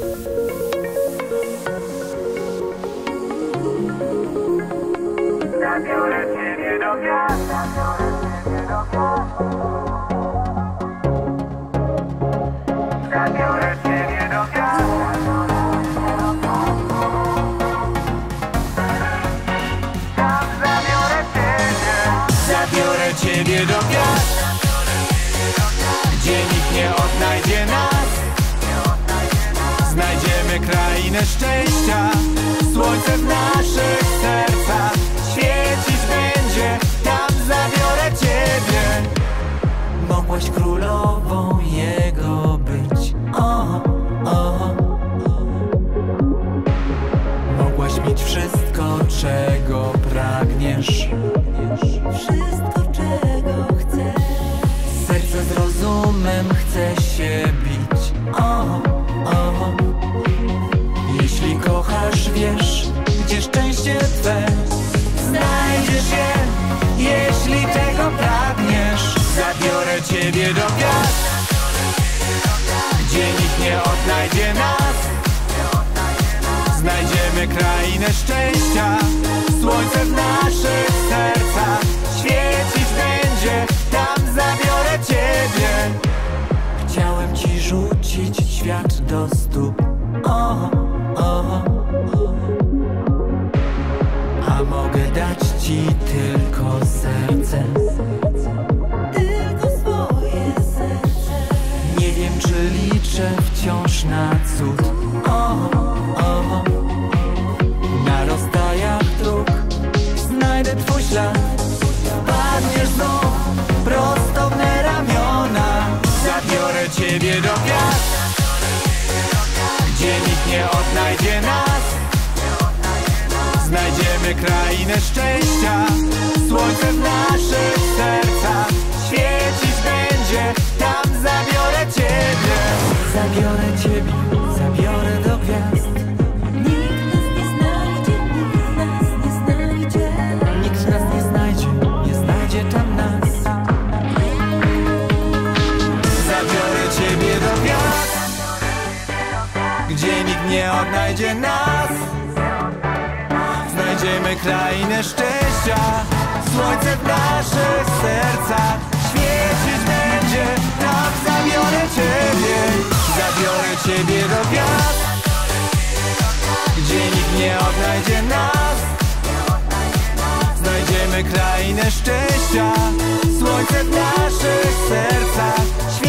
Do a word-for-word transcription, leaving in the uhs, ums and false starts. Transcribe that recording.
Zabiorę ciebie do gwiazd, zabiorę ciebie do gwiazd. Tam zabiorę ciebie, zabiorę ciebie do gwiazd, gdzie nikt nie odnajdzie nas. Znajdziemy krainę szczęścia, słońce w naszych sercach świecić będzie, tam zabiorę ciebie. Mogłaś królową jego być, o, o. Mogłaś mieć wszystko, czego pragniesz, wszystko, czego chcesz. Serce z rozumem chce się bić, o, o. Jeśli kochasz, wiesz, gdzie szczęście twe. Znajdziesz je, jeśli tego pragniesz. Zabiorę ciebie do gwiazd, gdzie nikt nie odnajdzie nas. Znajdziemy krainę szczęścia, słońce w naszych sercach świecić będzie, tam zabiorę ciebie. Chciałem ci rzucić świat do stóp, o, o. A mogę dać ci tylko serce, tylko swoje serce. Nie wiem, czy liczę wciąż na cud, o, o. Na rozstajach dróg znajdę twój ślad. Padniesz znów prosto w me ramiona. Zabiorę ciebie do gwiazd, gdzie nikt nie odnajdzie nas. Znajdziemy krainę szczęścia, słońce w naszych sercach świecić będzie, tam zabiorę ciebie. Zabiorę ciebie, zabiorę do gwiazd. Nikt nas nie znajdzie, nikt nas nie znajdzie. Nikt nas nie znajdzie, nie znajdzie tam nas. Zabiorę ciebie do gwiazd, gdzie nikt nie odnajdzie nas. Znajdziemy krainę szczęścia, słońce w naszych sercach świecić będzie, tam zabiorę ciebie. Zabiorę ciebie do gwiazd, gdzie nikt nie odnajdzie nas. Znajdziemy krainę szczęścia, słońce w naszych sercach